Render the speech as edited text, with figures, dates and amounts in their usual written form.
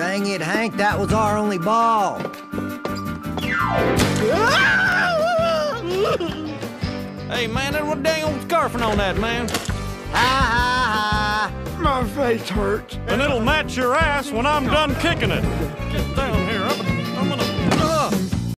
Dang it, Hank, that was our only ball. Hey, man, there's one dang old scarfing on that, man. Ha ha ha. My face hurts. And it'll match your ass when I'm done kicking it. Get down here, up